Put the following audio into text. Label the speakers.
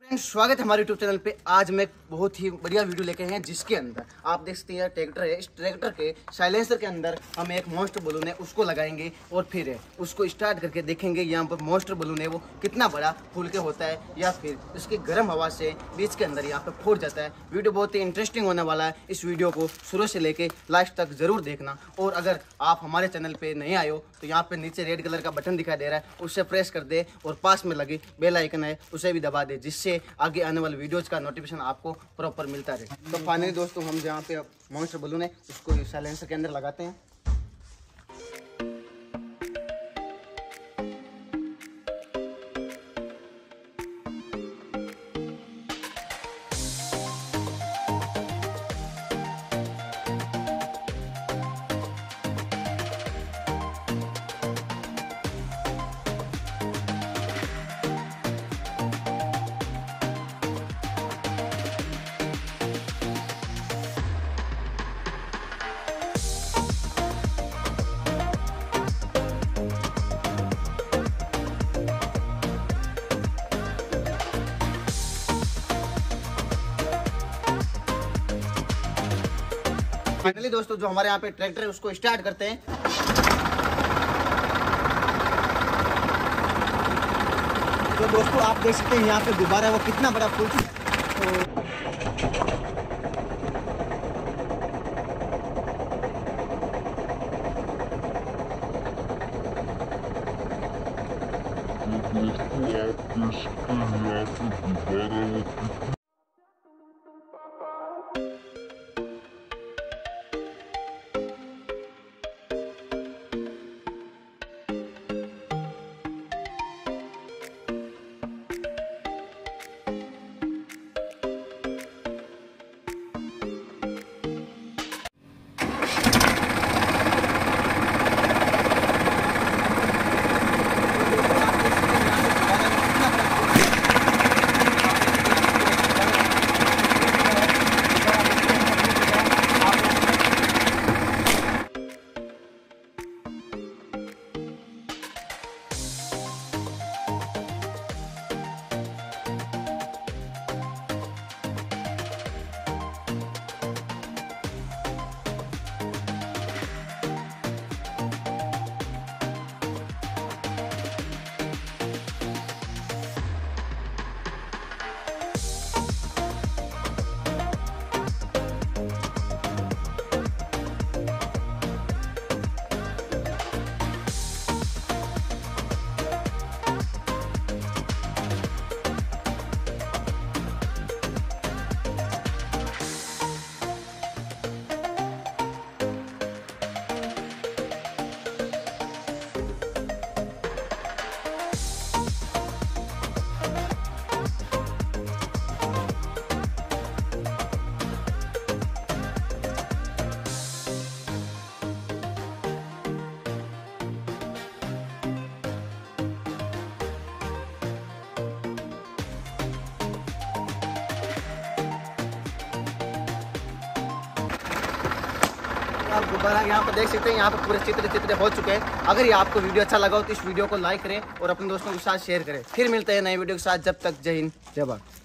Speaker 1: स्वागत है हमारे YouTube चैनल पे। आज मैं बहुत ही बढ़िया वीडियो लेके हैं जिसके अंदर आप देख सकते हैं ट्रैक्टर है। इस ट्रैक्टर के साइलेंसर के अंदर हम एक मॉन्स्टर बलून है उसको लगाएंगे और फिर उसको स्टार्ट करके देखेंगे यहाँ पर मॉन्स्टर बलून है वो कितना बड़ा फूल के होता है या फिर उसकी गर्म हवा से बीच के अंदर यहाँ पर फूट जाता है। वीडियो बहुत ही इंटरेस्टिंग होने वाला है। इस वीडियो को शुरू से लेके लास्ट तक जरूर देखना। और अगर आप हमारे चैनल पे नहीं आए हो तो यहाँ पे नीचे रेड कलर का बटन दिखाई दे रहा है, उससे प्रेस कर दे और पास में लगे बेल आइकन है उसे भी दबा दे, जिससे आगे आने वाले वीडियोज का नोटिफिकेशन आपको प्रॉपर मिलता रहे। तो फाइनली दोस्तों हम जहाँ पे मॉन्स्टर बलून है उसको साइलेंसर के अंदर लगाते हैं। फाइनली दोस्तों जो हमारे यहाँ पे ट्रैक्टर है उसको स्टार्ट करते हैं। तो दोस्तों आप देख सकते हैं यहाँ पे गुब्बारा वो कितना बड़ा फूल आप गुब्बारा यहाँ पर देख सकते हैं। यहाँ पर पूरे चित्र हो चुके हैं। अगर ये आपको वीडियो अच्छा लगा हो तो इस वीडियो को लाइक करें और अपने दोस्तों के साथ शेयर करें। फिर मिलते हैं नए वीडियो के साथ। जब तक जय हिंद जय भारत।